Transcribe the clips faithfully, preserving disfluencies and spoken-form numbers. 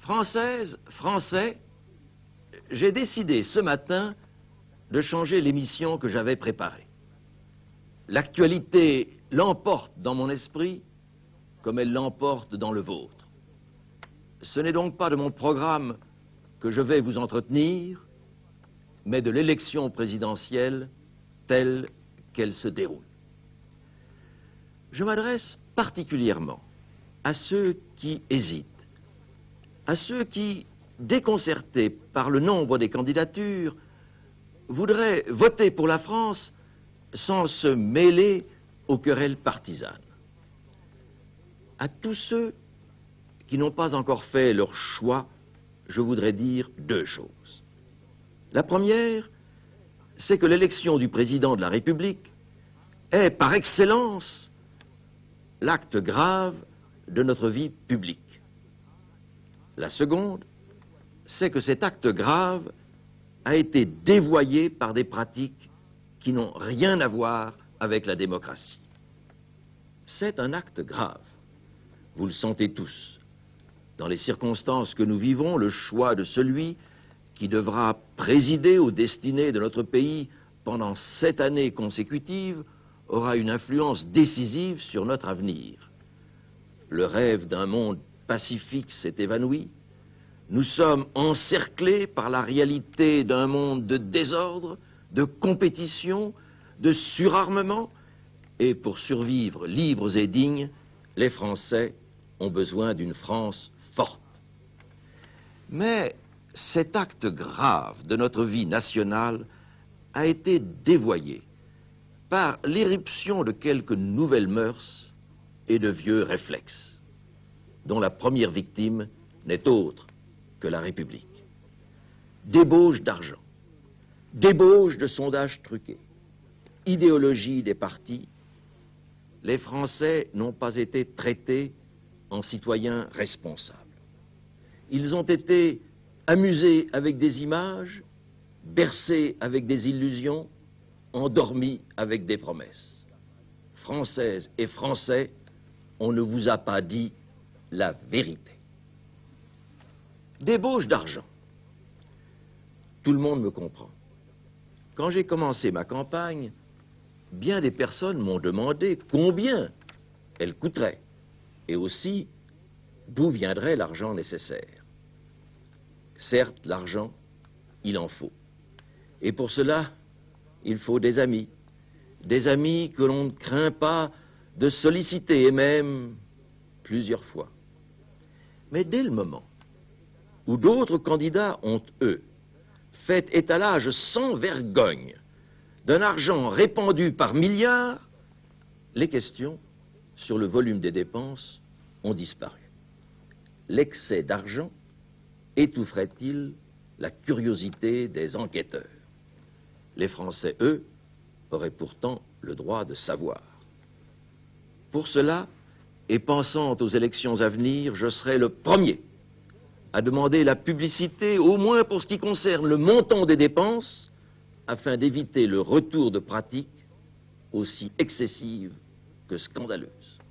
Françaises, Français, j'ai décidé ce matin de changer l'émission que j'avais préparée. L'actualité l'emporte dans mon esprit comme elle l'emporte dans le vôtre. Ce n'est donc pas de mon programme que je vais vous entretenir, mais de l'élection présidentielle telle qu'elle se déroule. Je m'adresse particulièrement à ceux qui hésitent, à ceux qui, déconcertés par le nombre des candidatures, voudraient voter pour la France sans se mêler aux querelles partisanes. À tous ceux qui n'ont pas encore fait leur choix, je voudrais dire deux choses. La première, c'est que l'élection du président de la République est par excellence l'acte grave de notre vie publique. La seconde, c'est que cet acte grave a été dévoyé par des pratiques qui n'ont rien à voir avec la démocratie. C'est un acte grave. Vous le sentez tous. Dans les circonstances que nous vivons, le choix de celui qui devra présider aux destinées de notre pays pendant sept années consécutives aura une influence décisive sur notre avenir. Le rêve d'un monde pacifique s'est évanoui. Nous sommes encerclés par la réalité d'un monde de désordre, de compétition, de surarmement, et pour survivre libres et dignes, les Français ont besoin d'une France forte. Mais cet acte grave de notre vie nationale a été dévoyé par l'éruption de quelques nouvelles mœurs et de vieux réflexes, dont la première victime n'est autre que la République. Débauche d'argent, débauche de sondages truqués, idéologie des partis, les Français n'ont pas été traités en citoyens responsables. Ils ont été amusés avec des images, bercés avec des illusions, endormis avec des promesses. Françaises et Français, on ne vous a pas dit la vérité. Débauche d'argent. Tout le monde me comprend. Quand j'ai commencé ma campagne, bien des personnes m'ont demandé combien elle coûterait et aussi d'où viendrait l'argent nécessaire. Certes, l'argent, il en faut. Et pour cela, il faut des amis. Des amis que l'on ne craint pas de solliciter, et même plusieurs fois. Mais dès le moment où d'autres candidats ont, eux, fait étalage sans vergogne d'un argent répandu par milliards, les questions sur le volume des dépenses ont disparu. L'excès d'argent étoufferait-il la curiosité des enquêteurs? Les Français, eux, auraient pourtant le droit de savoir. Pour cela, et pensant aux élections à venir, je serai le premier à demander la publicité, au moins pour ce qui concerne le montant des dépenses, afin d'éviter le retour de pratiques aussi excessives que scandaleuses.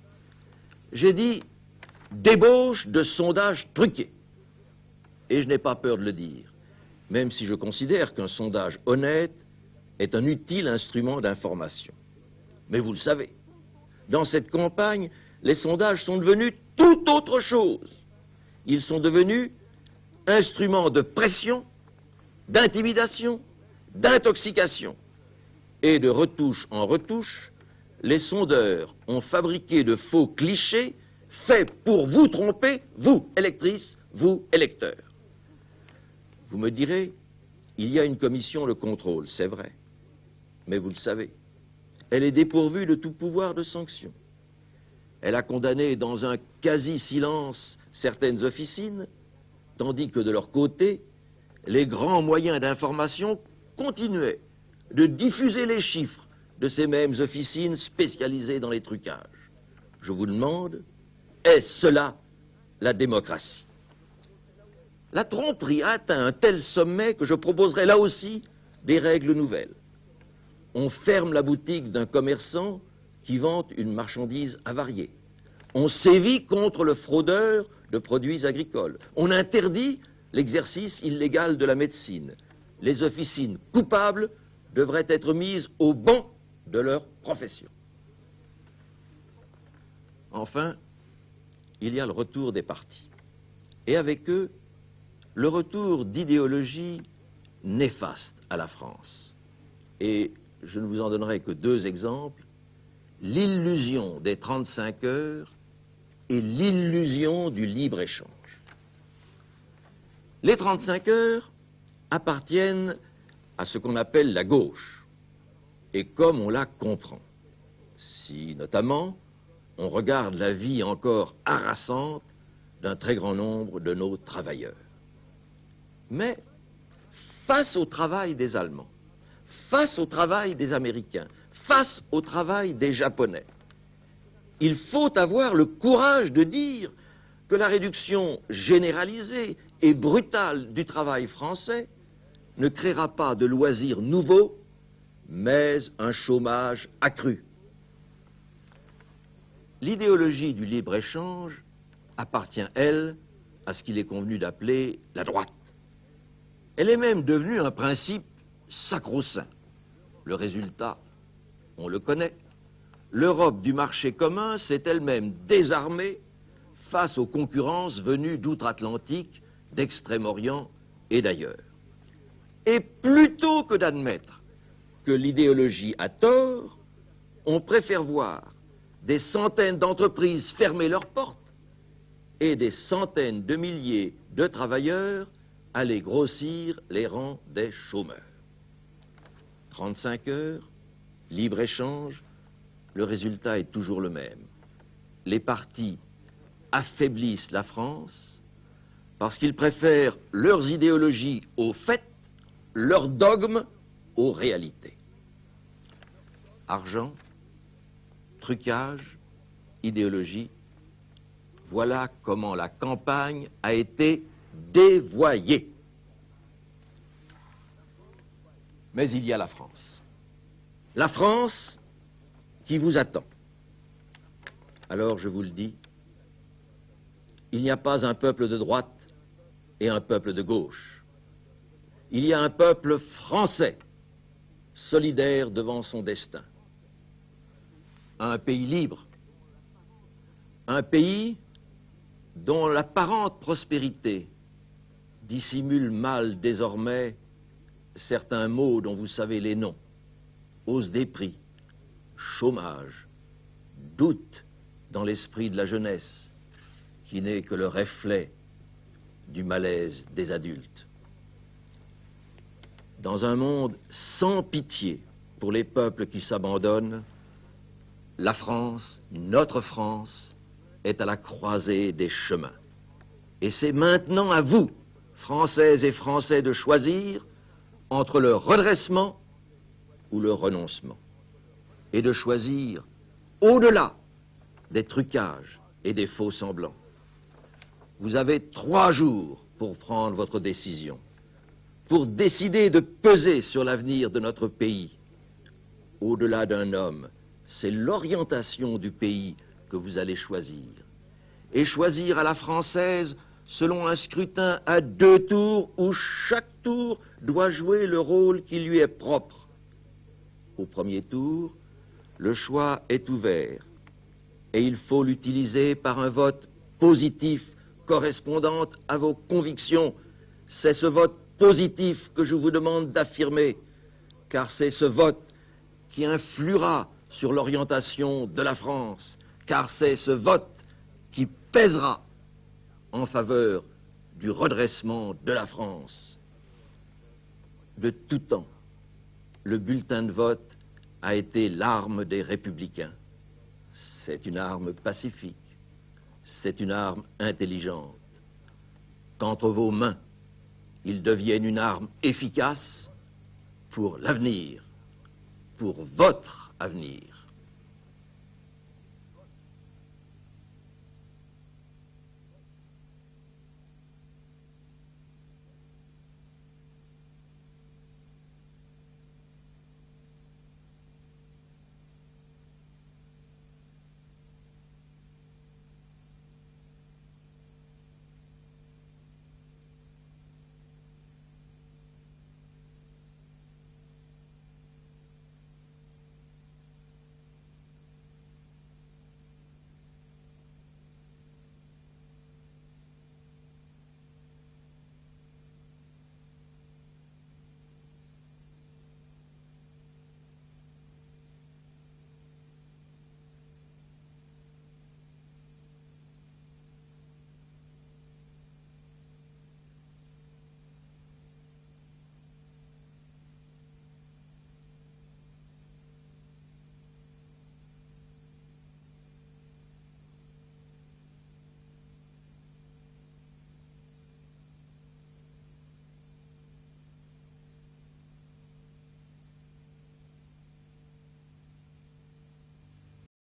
J'ai dit débauche de sondages truqués. Et je n'ai pas peur de le dire, même si je considère qu'un sondage honnête est un utile instrument d'information. Mais vous le savez, dans cette campagne, les sondages sont devenus tout autre chose. Ils sont devenus instruments de pression, d'intimidation, d'intoxication. Et de retouche en retouche, les sondeurs ont fabriqué de faux clichés faits pour vous tromper, vous, électrices, vous, électeurs. Vous me direz, il y a une commission de contrôle, c'est vrai. Mais vous le savez, elle est dépourvue de tout pouvoir de sanction. Elle a condamné dans un quasi-silence certaines officines, tandis que de leur côté, les grands moyens d'information continuaient de diffuser les chiffres de ces mêmes officines spécialisées dans les trucages. Je vous demande, est-ce cela la démocratie? La tromperie a atteint un tel sommet que je proposerai là aussi des règles nouvelles. On ferme la boutique d'un commerçant qui vante une marchandise avariée. On sévit contre le fraudeur de produits agricoles. On interdit l'exercice illégal de la médecine. Les officines coupables devraient être mises au banc de leur profession. Enfin, il y a le retour des partis. Et avec eux, le retour d'idéologies néfastes à la France. Et je ne vous en donnerai que deux exemples. L'illusion des trente-cinq heures et l'illusion du libre-échange. Les trente-cinq heures appartiennent à ce qu'on appelle la gauche, et comme on la comprend. Si, notamment, on regarde la vie encore harassante d'un très grand nombre de nos travailleurs. Mais, face au travail des Allemands, face au travail des Américains, face au travail des Japonais, il faut avoir le courage de dire que la réduction généralisée et brutale du travail français ne créera pas de loisirs nouveaux, mais un chômage accru. L'idéologie du libre-échange appartient, elle, à ce qu'il est convenu d'appeler la droite. Elle est même devenue un principe sacro-saint. Le résultat, on le connaît. L'Europe du marché commun s'est elle-même désarmée face aux concurrences venues d'outre-Atlantique, d'Extrême-Orient et d'ailleurs. Et plutôt que d'admettre que l'idéologie a tort, on préfère voir des centaines d'entreprises fermer leurs portes et des centaines de milliers de travailleurs aller grossir les rangs des chômeurs. trente-cinq heures, libre-échange, le résultat est toujours le même. Les partis affaiblissent la France parce qu'ils préfèrent leurs idéologies aux faits, leurs dogmes aux réalités. Argent, trucage, idéologie, voilà comment la campagne a été dévoyée. Mais il y a la France. La France qui vous attend. Alors je vous le dis, il n'y a pas un peuple de droite et un peuple de gauche. Il y a un peuple français, solidaire devant son destin. Un pays libre, un pays dont l'apparente prospérité dissimule mal désormais certains maux dont vous savez les noms: hausse des prix, chômage, doute dans l'esprit de la jeunesse, qui n'est que le reflet du malaise des adultes. Dans un monde sans pitié pour les peuples qui s'abandonnent, la France, notre France, est à la croisée des chemins. Et c'est maintenant à vous, Françaises et Français, de choisir entre le redressement ou le renoncement. Et de choisir au-delà des trucages et des faux semblants. Vous avez trois jours pour prendre votre décision, pour décider de peser sur l'avenir de notre pays. Au-delà d'un homme, c'est l'orientation du pays que vous allez choisir. Et choisir à la française selon un scrutin à deux tours où chaque tour doit jouer le rôle qui lui est propre. Au premier tour, le choix est ouvert et il faut l'utiliser par un vote positif correspondant à vos convictions. C'est ce vote positif que je vous demande d'affirmer, car c'est ce vote qui influera sur l'orientation de la France, car c'est ce vote qui pèsera en faveur du redressement de la France. De tout temps, le bulletin de vote a été l'arme des républicains. C'est une arme pacifique, c'est une arme intelligente. Qu'entre vos mains, il devienne une arme efficace pour l'avenir, pour votre avenir.